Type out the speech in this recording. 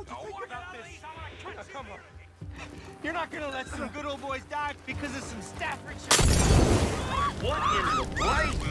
What about this? Now, come on. You're not gonna let some good old boys die because of some Staffordshire. What in the right?